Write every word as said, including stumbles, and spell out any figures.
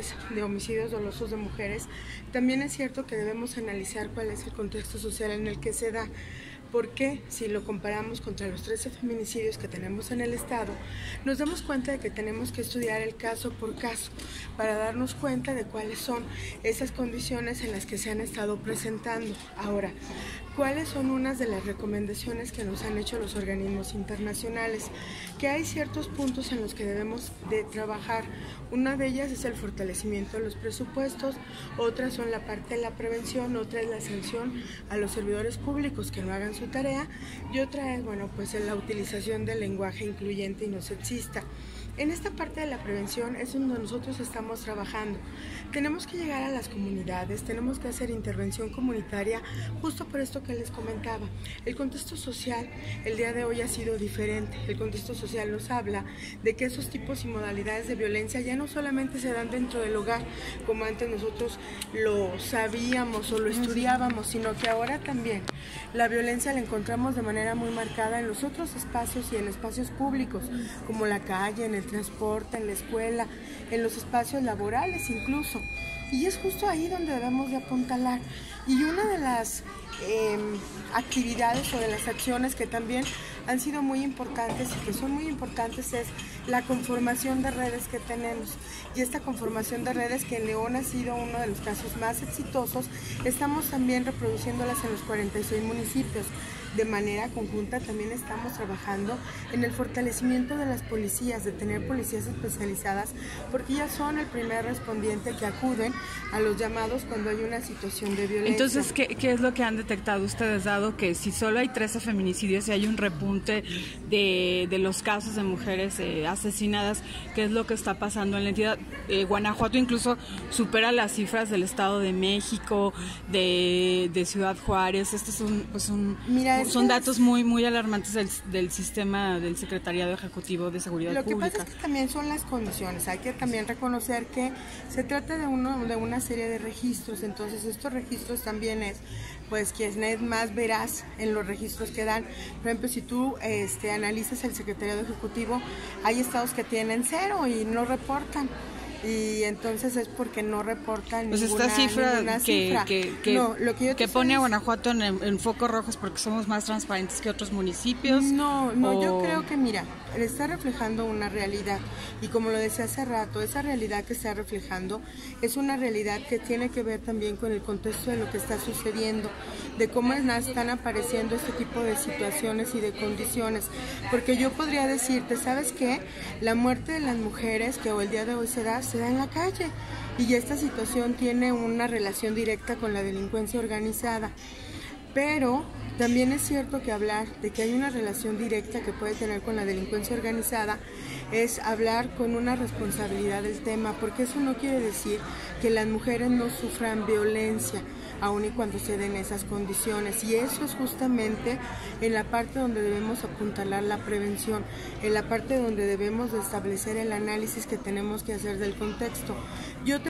casos de homicidios dolosos de mujeres, también es cierto que debemos analizar cuál es el contexto social en el que se da. Porque si lo comparamos contra los trece feminicidios que tenemos en el estado, nos damos cuenta de que tenemos que estudiar el caso por caso para darnos cuenta de cuáles son esas condiciones en las que se han estado presentando. Ahora, ¿cuáles son unas de las recomendaciones que nos han hecho los organismos internacionales? Que hay ciertos puntos en los que debemos de trabajar. Una de ellas es el fortalecimiento de los presupuestos, otras son la parte de la prevención, otra es la sanción a los servidores públicos que no hagan su tarea, y otra es, bueno, pues la utilización del lenguaje incluyente y no sexista. En esta parte de la prevención es donde nosotros estamos trabajando. Tenemos que llegar a las comunidades, tenemos que hacer intervención comunitaria, justo por esto que les comentaba. El contexto social el día de hoy ha sido diferente. El contexto social nos habla de que esos tipos y modalidades de violencia ya no solamente se dan dentro del hogar, como antes nosotros lo sabíamos o lo estudiábamos, sino que ahora también la violencia la encontramos de manera muy marcada en los otros espacios y en espacios públicos, como la calle, en el transporte, en la escuela, en los espacios laborales incluso. Y es justo ahí donde debemos de apuntalar. Y una de las eh, actividades o de las acciones que también han sido muy importantes y que son muy importantes es la conformación de redes que tenemos. Y esta conformación de redes, que en León ha sido uno de los casos más exitosos, estamos también reproduciéndolas en los cuarenta y seis municipios. De manera conjunta también estamos trabajando en el fortalecimiento de las policías, de tener policías especializadas, porque ellas son el primer respondiente que acuden a los llamados cuando hay una situación de violencia. Entonces, ¿qué, qué es lo que han detectado ustedes, dado que si solo hay trece feminicidios y hay un repunte de, de los casos de mujeres eh, asesinadas? ¿Qué es lo que está pasando en la entidad? Eh, Guanajuato incluso supera las cifras del Estado de México, de, de Ciudad Juárez. Estos son, pues un... Mira, Son datos muy muy alarmantes del, del sistema del Secretariado Ejecutivo de Seguridad Lo Pública. Lo que pasa es que también son las condiciones. Hay que también reconocer que se trata de uno de una serie de registros. Entonces estos registros también es, pues, quien es más veraz en los registros que dan. Por ejemplo, si tú este, analizas el Secretariado Ejecutivo, hay estados que tienen cero y no reportan. Y entonces es porque no reportan pues ninguna, esta cifra, ninguna que, cifra. Que, que, no, lo que, yo que pone a Guanajuato en, en focos rojos porque somos más transparentes que otros municipios. No, no, o... yo creo que, mira, está reflejando una realidad. Y como lo decía hace rato, esa realidad que está reflejando es una realidad que tiene que ver también con el contexto de lo que está sucediendo, de cómo están apareciendo este tipo de situaciones y de condiciones. Porque yo podría decirte, ¿sabes qué? La muerte de las mujeres que hoy el día de hoy se da, se da en la calle. Y esta situación tiene una relación directa con la delincuencia organizada. Pero también es cierto que hablar de que hay una relación directa que puede tener con la delincuencia organizada es hablar con una responsabilidad del tema, porque eso no quiere decir que las mujeres no sufran violencia, aun y cuando se den esas condiciones. Y eso es justamente en la parte donde debemos apuntalar la prevención, en la parte donde debemos de establecer el análisis que tenemos que hacer del contexto. Yo